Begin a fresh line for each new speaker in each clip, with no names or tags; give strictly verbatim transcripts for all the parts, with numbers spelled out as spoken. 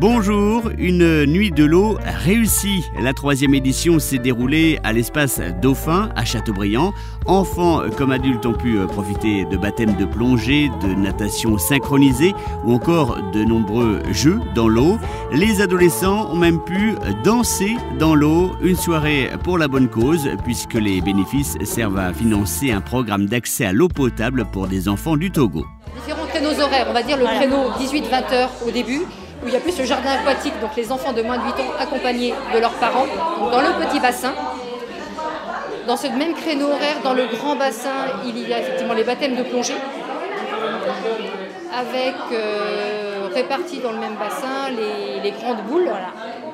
Bonjour, une nuit de l'eau réussie. La troisième édition s'est déroulée à l'espace Dauphin à Châteaubriand. Enfants comme adultes ont pu profiter de baptêmes de plongée, de natation synchronisée ou encore de nombreux jeux dans l'eau. Les adolescents ont même pu danser dans l'eau. Une soirée pour la bonne cause puisque les bénéfices servent à financer un programme d'accès à l'eau potable pour des enfants du Togo.
Différents créneaux horaires, on va dire le voilà. créneau dix-huit vingt heures au début, où il y a plus le jardin aquatique, donc les enfants de moins de huit ans accompagnés de leurs parents, dans le petit bassin. Dans ce même créneau horaire, dans le grand bassin, il y a effectivement les baptêmes de plongée, avec euh, répartis dans le même bassin les, les grandes boules. Voilà.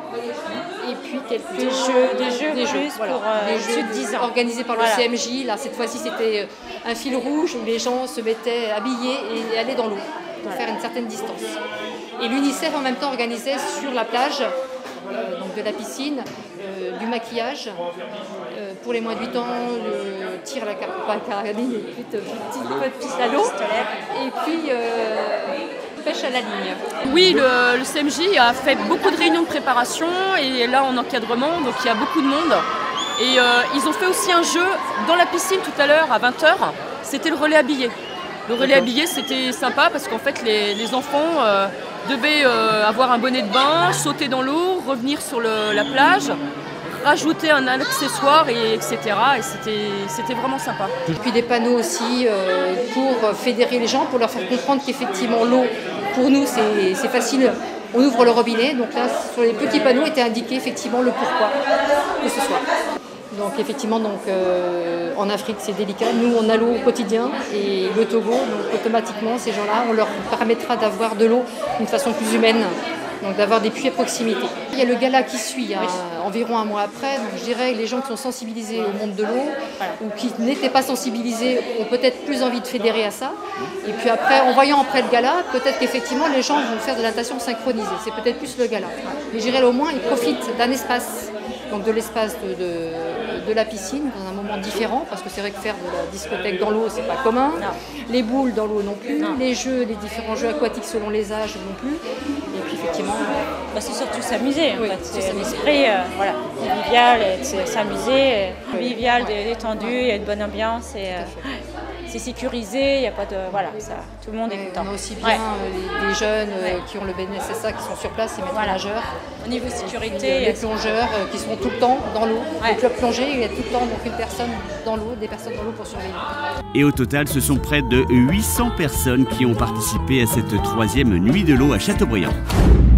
Et puis quelques
des jeux, des jeux,
des jeux,
voilà. pour euh,
des jeux de dix ans organisés par voilà. le C M J. Là, cette fois-ci, c'était un fil rouge où les gens se mettaient habillés et allaient dans l'eau pour voilà. faire une certaine distance. Et l'UNICEF en même temps organisait sur la plage, euh, donc de la piscine, euh, du maquillage. Euh, pour les moins de huit ans, le tir à la carabine, et puis petite à l'eau. Et puis euh, pêche à la ligne.
Oui, le, le C M J a fait beaucoup de réunions de préparation et là en encadrement, donc il y a beaucoup de monde. Et euh, ils ont fait aussi un jeu dans la piscine tout à l'heure à vingt heures, c'était le relais habillé. Le relais habillé, c'était sympa parce qu'en fait les, les enfants euh, devaient euh, avoir un bonnet de bain, sauter dans l'eau, revenir sur le, la plage, rajouter un accessoire, et, etc. Et c'était vraiment sympa.
Et puis des panneaux aussi euh, pour fédérer les gens, pour leur faire comprendre qu'effectivement l'eau, pour nous, c'est facile. On ouvre le robinet, donc là, sur les petits panneaux était indiqué effectivement le pourquoi de ce soir. Donc effectivement, donc, euh, en Afrique, c'est délicat. Nous, on a l'eau au quotidien et le Togo, donc automatiquement, ces gens-là, on leur permettra d'avoir de l'eau d'une façon plus humaine, donc d'avoir des puits à proximité. Il y a le gala qui suit, hein, environ un mois après. Donc je dirais que les gens qui sont sensibilisés au monde de l'eau voilà. ou qui n'étaient pas sensibilisés ont peut-être plus envie de fédérer à ça. Et puis après, en voyant après le gala, peut-être qu'effectivement les gens vont faire de la natation synchronisée. C'est peut-être plus le gala. Mais je dirais au moins, ils profitent d'un espace, donc de l'espace de, de, de la piscine, dans un moment différent, parce que c'est vrai que faire de la discothèque dans l'eau, c'est pas commun. Non. Les boules dans l'eau non plus, non. les jeux, les différents jeux aquatiques selon les âges non plus. Et puis effectivement,
bah, c'est surtout s'amuser. En
oui,
fait. C'est l'esprit, euh, voilà, convivial, s'amuser, convivial, détendu, il y a une bonne ambiance. Et, euh, c'est sécurisé, il n'y a pas de... Voilà, ça, tout le monde est content.
On a aussi bien ouais. euh, les, les jeunes euh, ouais. qui ont le B N S S A qui sont sur place, les maîtres voilà. nageurs.
Au niveau sécurité...
Et, euh, les plongeurs euh, qui sont tout le temps dans l'eau. Ouais. Le club plongé, il y a tout le temps donc, une personne dans l'eau, des personnes dans l'eau pour surveiller.
Et au total, ce sont près de huit cents personnes qui ont participé à cette troisième nuit de l'eau à Châteaubriand.